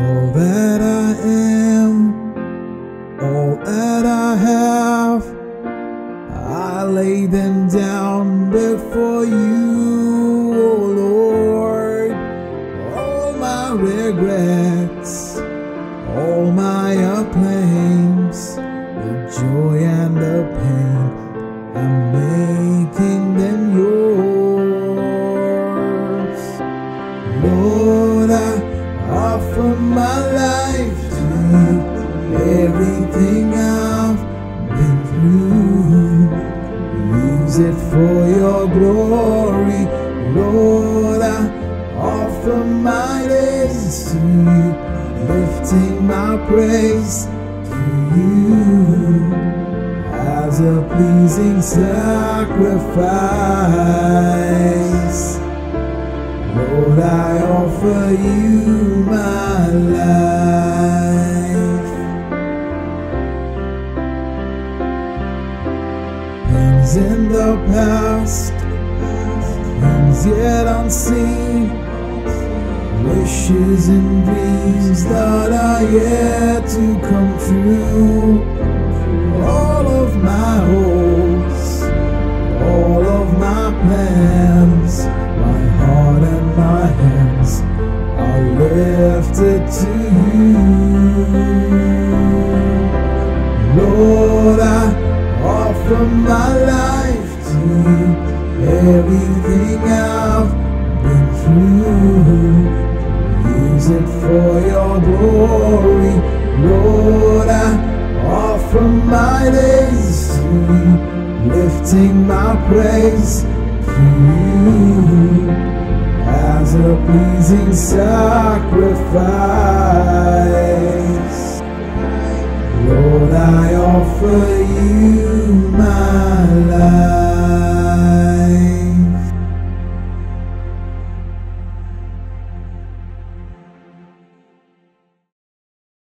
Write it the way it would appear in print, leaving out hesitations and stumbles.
All that I am, all that I have, I lay them down before you, oh Lord. All my regrets, all my claims, the joy and the pain, I'm making them yours. Lord, I offer my life to you, everything I've been through. Use it for your glory. Lord, I offer my days to you, lifting my praise to you as a pleasing sacrifice. Lord, I offer you my life. Things in the past, things yet unseen, wishes and dreams that are yet to come true. All of my hopes, all of my plans, my heart and my hands are lifted to you. Lord, I offer my life to you, everything I've been through. Use it for your glory. Lord, I offer my days to you, lifting my praise to you as a pleasing sacrifice. Lord, I offer you